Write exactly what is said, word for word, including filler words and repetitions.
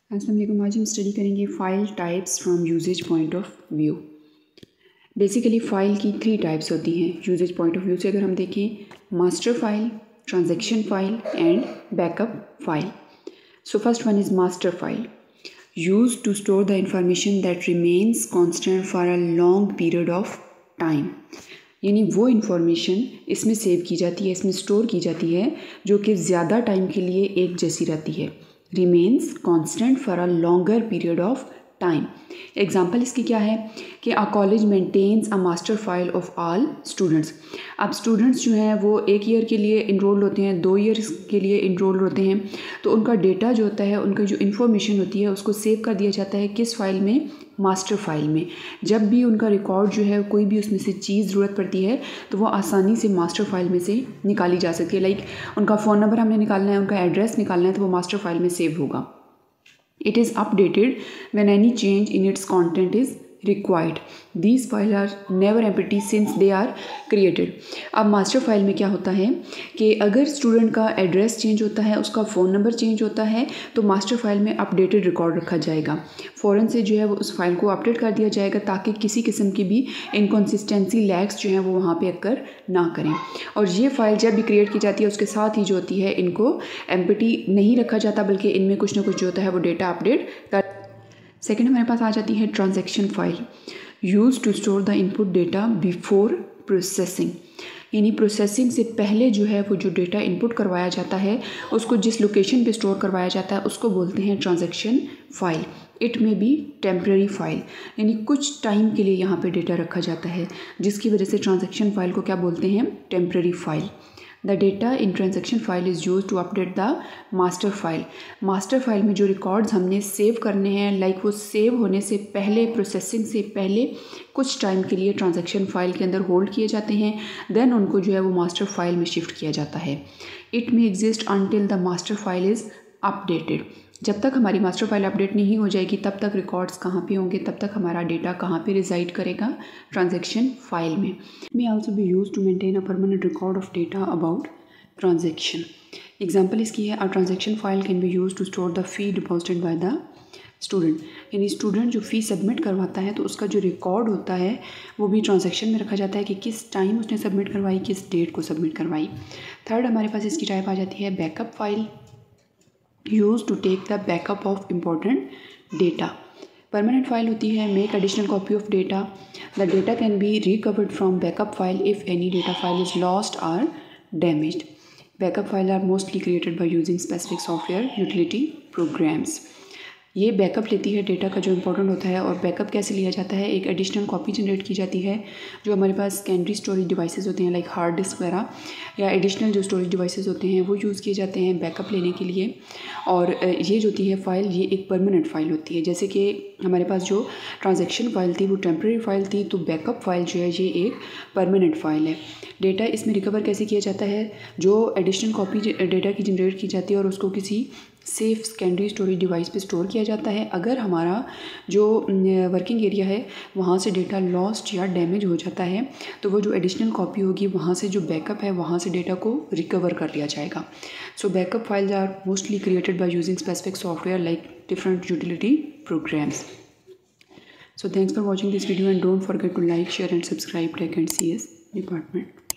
अस्सलाम वालेकुम। आज हम स्टडी करेंगे file types from usages point of view. Basically file की थ्री टाइप्स होती हैं यूजेज पॉइंट ऑफ व्यू से। अगर हम देखें master file, transaction file and backup file. So first one is master file, use to store the information that remains constant for a long period of time. यानी वो information इसमें save की जाती है, इसमें स्टोर की जाती है जो कि ज़्यादा टाइम के लिए एक जैसी रहती है। Remains constant for a longer period of time. Example इसकी क्या है कि a college maintains a master file of all students. अब स्टूडेंट्स जो हैं वो एक ईयर के लिए इनरोल होते हैं, दो ईयर्स के लिए इनरोल होते हैं, तो उनका डेटा जो होता है, उनका जो इन्फॉर्मेशन होती है उसको सेव कर दिया जाता है किस फाइल में, मास्टर फाइल में। जब भी उनका रिकॉर्ड जो है कोई भी उसमें से चीज़ ज़रूरत पड़ती है तो वो आसानी से मास्टर फाइल में से निकाली जा सकती है। लाइक उनका फ़ोन नंबर हमने निकालना है, उनका एड्रेस निकालना है, तो वो मास्टर फाइल में सेव होगा। It is updated when any change in its content is required. These files are never empty since they are created. अब मास्टर फाइल में क्या होता है कि अगर स्टूडेंट का एड्रेस चेंज होता है, उसका फ़ोन नंबर चेंज होता है, तो मास्टर फाइल में अपडेटेड रिकॉर्ड रखा जाएगा। फ़ौरन से जो है वो उस फाइल को अपडेट कर दिया जाएगा ताकि किसी किस्म की भी इनकन्सिस्टेंसी लैग्स जो हैं वो वहाँ पे अक्कर ना करें। और ये फ़ाइल जब भी क्रिएट की जाती है उसके साथ ही जो होती है इनको एम्प्टी नहीं रखा जाता, बल्कि इनमें कुछ ना कुछ जो होता है वो डेटा अपडेट कर। सेकेंड हमारे पास आ जाती है transaction file, use to store the input data before processing. यानी प्रोसेसिंग से पहले जो है वो जो डेटा इनपुट करवाया जाता है उसको जिस लोकेशन पे स्टोर करवाया जाता है उसको बोलते हैं transaction file. It may be temporary file, यानी कुछ टाइम के लिए यहाँ पे डेटा रखा जाता है, जिसकी वजह से ट्रांजैक्शन फाइल को क्या बोलते हैं, temporary file. The data in transaction file is use to update the master file. Master file में जो रिकॉर्ड्स हमने सेव करने हैं, लाइक वो सेव होने से पहले, प्रोसेसिंग से पहले कुछ टाइम के लिए ट्रांजैक्शन फाइल के अंदर होल्ड किए जाते हैं, देन उनको जो है वो मास्टर फाइल में शिफ्ट किया जाता है। It may exist until the master file is updated. जब तक हमारी मास्टर फाइल अपडेट नहीं हो जाएगी तब तक रिकॉर्ड्स कहाँ पे होंगे, तब तक हमारा डेटा कहाँ पे रिजाइड करेगा, ट्रांजैक्शन फाइल में। May also be use to maintain a permanent record of data about transaction. Example इसकी है, a transaction file can be use to store the fee deposited by the student. यानी student जो fee submit करवाता है तो उसका जो record होता है वो भी ट्रांजैक्शन में रखा जाता है कि किस टाइम उसने सबमिट करवाई, किस डेट को सबमिट करवाई। थर्ड हमारे पास इसकी टाइप आ जाती है backup file, use to take the backup of important data. Permanent file होती है, make additional copy of data. The data can be recovered from backup file if any data file is lost और damaged. Backup file are mostly created by using specific software utility programs. ये backup लेती है data का जो important होता है। और backup कैसे लिया जाता है, एक एडिशनल कॉपी जनरेट की जाती है जो हमारे पास सेकेंडरी स्टोरेज डिवाइसेस होते हैं, लाइक हार्ड डिस्क वगैरह, या एडिशनल जो स्टोरेज डिवाइसेस होते हैं वो यूज़ किए जाते हैं बैकअप लेने के लिए। और ये जो होती है फ़ाइल, ये एक परमानेंट फ़ाइल होती है। जैसे कि हमारे पास जो ट्रांजैक्शन फ़ाइल थी वो टेम्प्रेरी फ़ाइल थी, तो बैकअप फ़ाइल जो है ये एक परमानेंट फ़ाइल है। डेटा इसमें रिकवर कैसे किया जाता है, जो एडिशनल कॉपी डेटा की जनरेट की जाती है और उसको किसी सेफ सेकेंडरी स्टोरेज डिवाइस पे स्टोर किया जाता है। अगर हमारा जो वर्किंग एरिया है वहाँ से डेटा लॉस्ट या डैमेज हो जाता है तो वो जो एडिशनल कॉपी होगी वहाँ से जो बैकअप है वहाँ से डेटा को रिकवर कर लिया जाएगा। So backup files are mostly created by using specific software like different utility programs. So thanks for watching this video and don't forget to like, share and subscribe Tech and C S department.